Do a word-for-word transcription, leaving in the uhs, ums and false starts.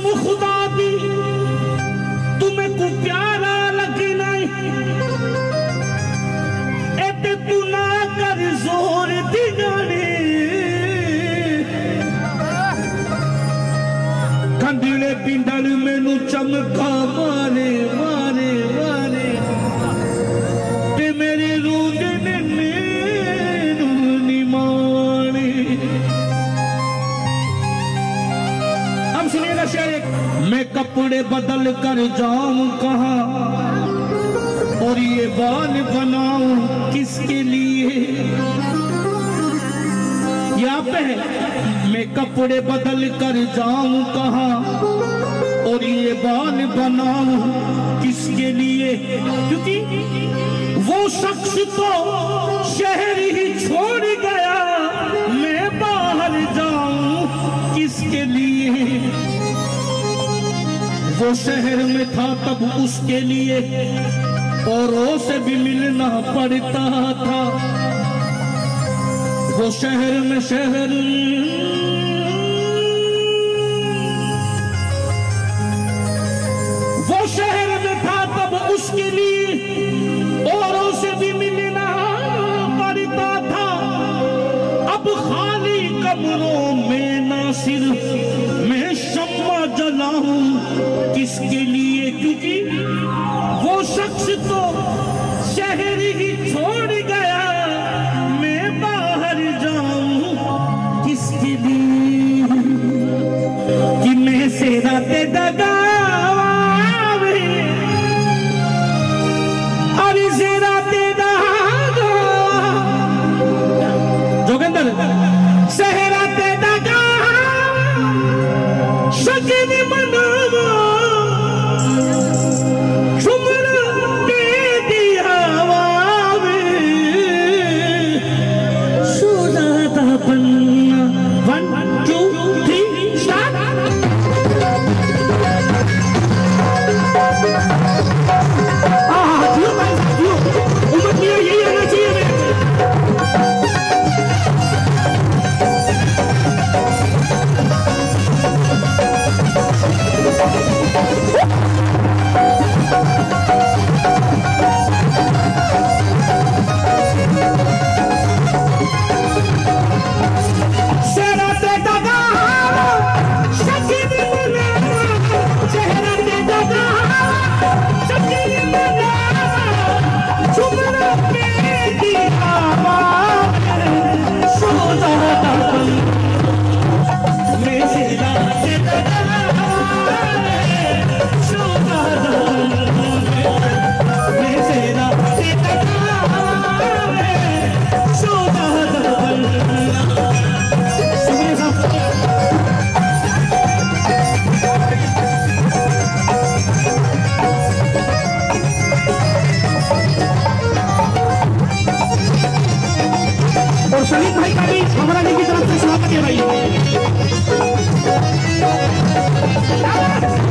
खुदा दी तुम्हें को प्यारा लगना एते तू ना कर जोर दी गाने कंडले पिंडल मैनू चमका मारे मारे मारे ते मेरी रूद ने मैनू नी माने। हम सुनिएगा शेर एक। मैं कपड़े बदल कर जाऊं कहाँ और ये बाल बनाऊं किसके लिए। यहाँ पे है मैं कपड़े बदल कर जाऊं कहाँ और ये बाल बनाऊं किसके लिए। क्योंकि वो शख्स तो शहर ही छोड़ गया मैं बाहर जाऊं किसके लिए। वो शहर में था तब उसके लिए औरों से भी मिलना पड़ता था। वो शहर में शहर वो शहर में था तब उसके लिए औरों से भी मिलना पड़ता था। अब खाली कब्रों में ना सिर्फ मैं शम्मा जलाऊं किसके लिए। क्योंकि वो शख्स तो शहर ही छोड़ गया मैं बाहर जाऊं किसके लिए। कि मैं से राते दगा सहरा ते दगा शकीन मनावा झुमरा के दिया वावे सुजाता पन्ना। One two three start. आ जियो भाई जियो उम्र में यही आना चाहिए। और सलीम भाई का भी हमारा की तरफ से स्वागत है भाई।